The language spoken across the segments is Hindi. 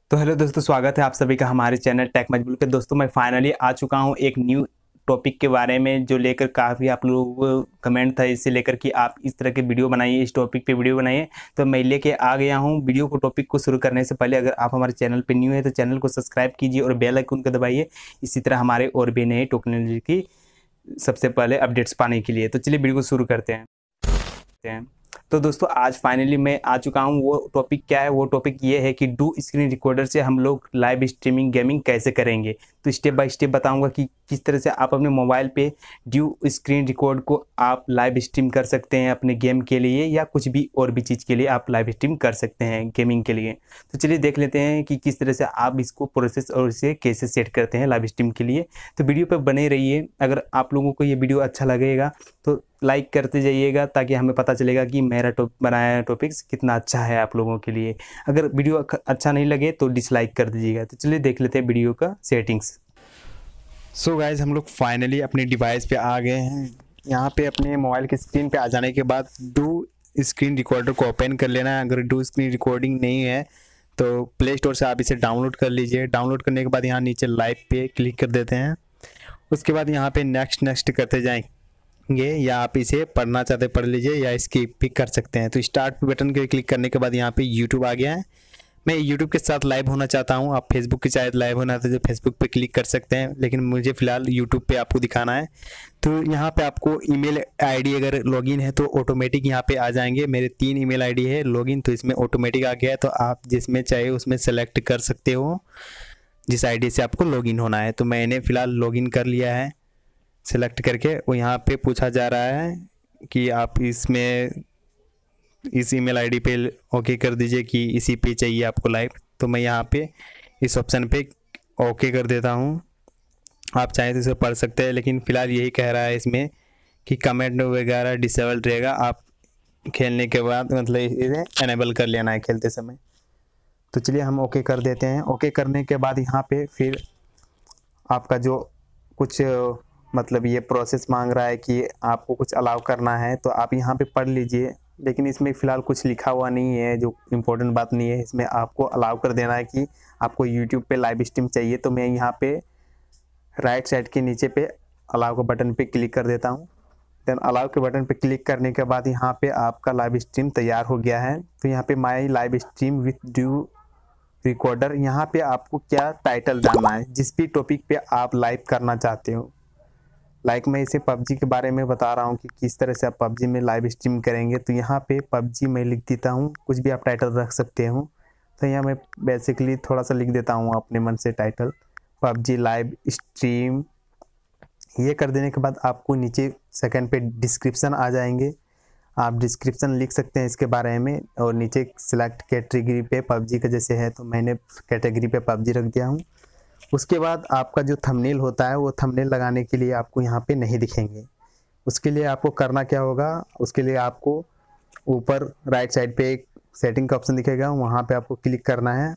तो हेलो दोस्तों, स्वागत है आप सभी का हमारे चैनल टेक मजबूर के। दोस्तों मैं फाइनली आ चुका हूं एक न्यू टॉपिक के बारे में, जो लेकर काफ़ी आप लोगों को कमेंट था इससे लेकर कि आप इस तरह के वीडियो बनाइए, इस टॉपिक पे वीडियो बनाइए। तो मैं लेके आ गया हूं वीडियो को। टॉपिक को शुरू करने से पहले अगर आप हमारे चैनल पे न्यू है तो चैनल को सब्सक्राइब कीजिए और बेल आइकन को दबाइए, इसी तरह हमारे और भी नए टेक्नोलॉजी की सबसे पहले अपडेट्स पाने के लिए। तो चलिए वीडियो को शुरू करते हैं। तो दोस्तों आज फाइनली मैं आ चुका हूँ। वो टॉपिक क्या है? वो टॉपिक ये है कि डू स्क्रीन रिकॉर्डर से हम लोग लाइव स्ट्रीमिंग गेमिंग कैसे करेंगे। तो स्टेप बाय स्टेप बताऊंगा कि किस तरह से आप अपने मोबाइल पे ड्यू स्क्रीन रिकॉर्ड को आप लाइव स्ट्रीम कर सकते हैं अपने गेम के लिए, या कुछ भी और भी चीज़ के लिए आप लाइव स्ट्रीम कर सकते हैं गेमिंग के लिए। तो चलिए देख लेते हैं कि किस तरह से आप इसको प्रोसेस और इसे कैसे सेट करते हैं लाइव स्ट्रीम के लिए। तो वीडियो पर बने रहिए। अगर आप लोगों को ये वीडियो अच्छा लगेगा तो लाइक करते जाइएगा, ताकि हमें पता चलेगा कि मेरा बनाया टॉपिक्स कितना अच्छा है आप लोगों के लिए। अगर वीडियो अच्छा नहीं लगे तो डिसलाइक कर दीजिएगा। तो चलिए देख लेते हैं वीडियो का सेटिंग्स। सो गाइज, हम लोग फाइनली अपने डिवाइस पे आ गए हैं। यहाँ पे अपने मोबाइल की स्क्रीन पे आ जाने के बाद डू स्क्रीन रिकॉर्डर को ओपन कर लेना है। अगर डू स्क्रीन रिकॉर्डिंग नहीं है तो प्ले स्टोर से आप इसे डाउनलोड कर लीजिए। डाउनलोड करने के बाद यहाँ नीचे लाइव पे क्लिक कर देते हैं। उसके बाद यहाँ पे नेक्स्ट करते जाएंगे, या आप इसे पढ़ना चाहते पढ़ लीजिए या स्किप भी कर सकते हैं। तो स्टार्ट बटन के क्लिक करने के बाद यहाँ पे यूट्यूब आ गया है। मैं यूट्यूब के साथ लाइव होना चाहता हूँ। आप फेसबुक के शायद लाइव होना था तो फेसबुक पे क्लिक कर सकते हैं, लेकिन मुझे फ़िलहाल यूट्यूब पे आपको दिखाना है। तो यहाँ पे आपको ईमेल आईडी अगर लॉगिन है तो ऑटोमेटिक यहाँ पे आ जाएंगे। मेरे 3 ईमेल आईडी है लॉगिन, तो इसमें ऑटोमेटिक आ गया है। तो आप जिसमें चाहे उसमें सेलेक्ट कर सकते हो जिस आईडी से आपको लॉगिन होना है। तो मैंने फ़िलहाल लॉगिन कर लिया है सेलेक्ट करके। वो यहाँ पे पूछा जा रहा है कि आप इसमें इस ईमेल आईडी पे ओके कर दीजिए कि इसी पे चाहिए आपको लाइव। तो मैं यहाँ पे इस ऑप्शन पे ओके कर देता हूँ। आप चाहें तो इसे पढ़ सकते हैं, लेकिन फ़िलहाल यही कह रहा है इसमें कि कमेंट वगैरह डिसेबल रहेगा। आप खेलने के बाद मतलब इसे एनेबल कर लेना है खेलते समय। तो चलिए हम ओके कर देते हैं। ओके करने के बाद यहाँ पे फिर आपका जो कुछ मतलब ये प्रोसेस मांग रहा है कि आपको कुछ अलाउ करना है, तो आप यहाँ पे पढ़ लीजिए। लेकिन इसमें फ़िलहाल कुछ लिखा हुआ नहीं है, जो इम्पोर्टेंट बात नहीं है। इसमें आपको अलाउ कर देना है कि आपको यूट्यूब पे लाइव स्ट्रीम चाहिए। तो मैं यहाँ पे राइट साइड के नीचे पे अलाउ के बटन पे क्लिक कर देता हूँ। देन अलाउ के बटन पे क्लिक करने के बाद यहाँ पे आपका लाइव स्ट्रीम तैयार हो गया है। तो यहाँ पे my live stream with DU recorder, यहाँ पे आपको क्या टाइटल डालना है जिस भी टॉपिक पे आप लाइव करना चाहते हो। लाइक मैं इसे पबजी के बारे में बता रहा हूँ कि किस तरह से आप पबजी में लाइव स्ट्रीम करेंगे। तो यहाँ पे पबजी मैं लिख देता हूँ, कुछ भी आप टाइटल रख सकते हो। तो यहाँ मैं बेसिकली थोड़ा सा लिख देता हूँ अपने मन से टाइटल, पबजी लाइव स्ट्रीम। ये कर देने के बाद आपको नीचे सेकंड पे डिस्क्रिप्शन आ जाएंगे। आप डिस्क्रिप्शन लिख सकते हैं इसके बारे में, और नीचे सिलेक्ट कैटेगरी पे पबजी का जैसे है, तो मैंने कैटेगरी पे पबजी रख दिया हूँ। उसके बाद आपका जो थंबनेल होता है वो थंबनेल लगाने के लिए आपको यहाँ पे नहीं दिखेंगे। उसके लिए आपको करना क्या होगा, उसके लिए आपको ऊपर राइट साइड पे एक सेटिंग का ऑप्शन दिखेगा, वहाँ पे आपको क्लिक करना है।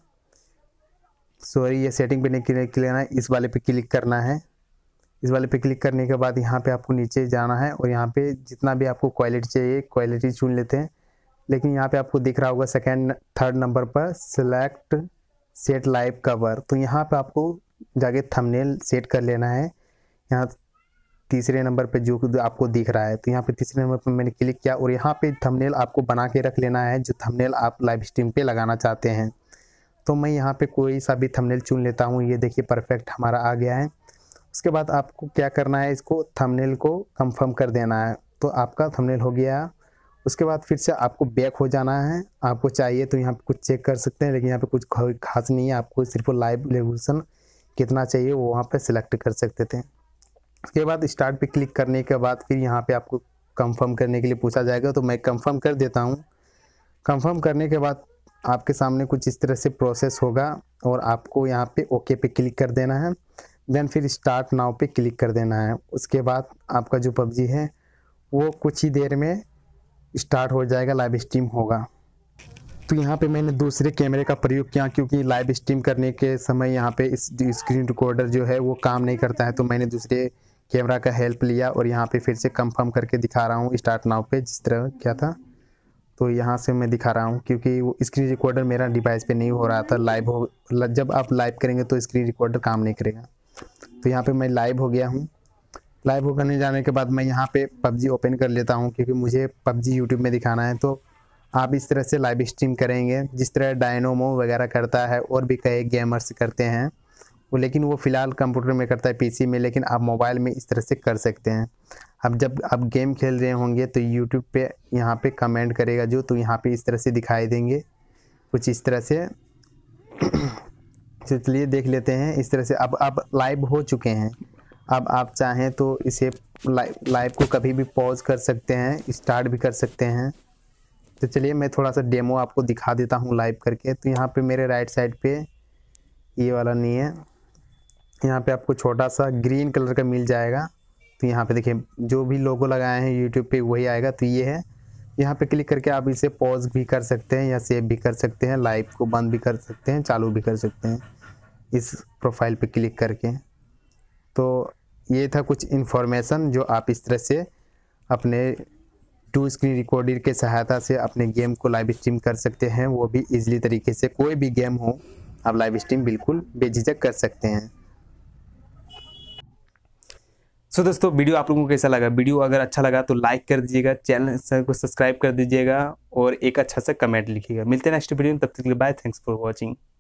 सॉरी, ये सेटिंग पे नहीं क्लिक करना है, इस वाले पे क्लिक करना है। इस वाले पे क्लिक करने के बाद यहाँ पे आपको नीचे जाना है, और यहाँ पे जितना भी आपको क्वालिटी चाहिए क्वालिटी चुन लेते हैं। लेकिन यहाँ पे आपको दिख रहा होगा सेकेंड थर्ड नंबर पर सिलेक्ट सेट लाइव कवर। तो यहाँ पे आपको जाके थंबनेल सेट कर लेना है। यहाँ तीसरे नंबर पे जो आपको दिख रहा है, तो यहाँ पे तीसरे नंबर पे मैंने क्लिक किया, और यहाँ पे थंबनेल आपको बना के रख लेना है जो थंबनेल आप लाइव स्ट्रीम पे लगाना चाहते हैं। तो मैं यहाँ पे कोई सा भी थंबनेल चुन लेता हूँ। ये देखिए परफेक्ट हमारा आ गया है। उसके बाद आपको क्या करना है, इसको थंबनेल को कंफर्म कर देना है। तो आपका थंबनेल हो गया। उसके बाद फिर से आपको बैक हो जाना है। आपको चाहिए तो यहाँ पे कुछ चेक कर सकते हैं, लेकिन यहाँ पे कुछ खास नहीं है। आपको सिर्फ लाइव रेजोल्यूशन कितना चाहिए वो वहाँ पे सिलेक्ट कर सकते थे। उसके बाद स्टार्ट पे क्लिक करने के बाद फिर यहाँ पे आपको कंफर्म करने के लिए पूछा जाएगा, तो मैं कंफर्म कर देता हूँ। कंफर्म करने के बाद आपके सामने कुछ इस तरह से प्रोसेस होगा, और आपको यहाँ पे ओके पे क्लिक कर देना है। देन फिर स्टार्ट नाउ पे क्लिक कर देना है। उसके बाद आपका जो पबजी है वो कुछ ही देर में स्टार्ट हो जाएगा, लाइव स्ट्रीम होगा। तो यहाँ पे मैंने दूसरे कैमरे का प्रयोग किया, क्योंकि लाइव स्ट्रीम करने के समय यहाँ पे इस स्क्रीन रिकॉर्डर जो है वो काम नहीं करता है। तो मैंने दूसरे कैमरा का हेल्प लिया, और यहाँ पे फिर से कंफर्म करके दिखा रहा हूँ स्टार्ट नाउ पे जिस तरह क्या था। तो यहाँ से मैं दिखा रहा हूँ, क्योंकि वो स्क्रीन रिकॉर्डर मेरा डिवाइस पे नहीं हो रहा था। जब आप लाइव करेंगे तो स्क्रीन रिकॉर्डर काम नहीं करेगा। तो यहाँ पे मैं लाइव हो गया हूँ। लाइव होकर जाने के बाद मैं यहाँ पे PUBG ओपन कर लेता हूँ, क्योंकि मुझे PUBG यूट्यूब में दिखाना है। तो आप इस तरह से लाइव स्ट्रीम करेंगे जिस तरह डायनोमो वगैरह करता है, और भी कई गेमर्स करते हैं वो, लेकिन वो फ़िलहाल कंप्यूटर में करता है, PC में, लेकिन आप मोबाइल में इस तरह से कर सकते हैं। अब जब आप गेम खेल रहे होंगे तो यूट्यूब पे यहाँ पे कमेंट करेगा जो, तो यहाँ पे इस तरह से दिखाई देंगे कुछ इस तरह से। चलिए देख लेते हैं इस तरह से। अब लाइव हो चुके हैं। अब आप चाहें तो इसे लाइव को कभी भी पॉज कर सकते हैं, स्टार्ट भी कर सकते हैं। तो चलिए मैं थोड़ा सा डेमो आपको दिखा देता हूँ लाइव करके। तो यहाँ पे मेरे राइट साइड पे ये वाला नहीं है, यहाँ पे आपको छोटा सा ग्रीन कलर का मिल जाएगा। तो यहाँ पे देखिए जो भी लोगो लगाए हैं यूट्यूब पे वही आएगा। तो ये है, यहाँ पे क्लिक करके आप इसे पॉज भी कर सकते हैं या सेव भी कर सकते हैं, लाइव को बंद भी कर सकते हैं, चालू भी कर सकते हैं इस प्रोफाइल पे क्लिक करके। तो ये था कुछ इन्फॉर्मेशन जो आप इस तरह से अपने 2 स्क्रीन रिकॉर्डर के सहायता से अपने गेम को लाइव स्ट्रीम कर सकते हैं, वो भी ईजिली तरीके से। कोई भी गेम हो आप लाइव स्ट्रीम बिल्कुल बेझिझक कर सकते हैं। सो दोस्तों, वीडियो आप लोगों को कैसा लगा? वीडियो अगर अच्छा लगा तो लाइक कर दीजिएगा, चैनल को सब्सक्राइब कर दीजिएगा और एक अच्छा सा कमेंट लिखिएगा। मिलते हैं नेक्स्ट वीडियो में, तब तक के लिए बाय। Thanks for watching.